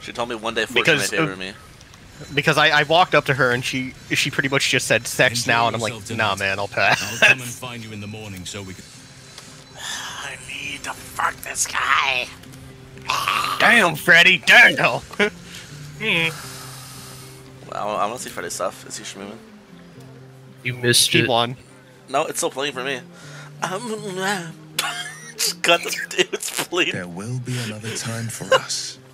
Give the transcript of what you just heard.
She told me one day Fortune may favor me. Because I walked up to her and she pretty much just said sex now, and I'm like, nah, man, I'll pass. I'll come and find you in the morning so we can... I need to fuck this guy. Damn, Freddy, damn! Well, I want to see Freddy's stuff. Is he streaming? You missed He it. won. No, it's still playing for me. Just got the dude's playing. There will be another time for us.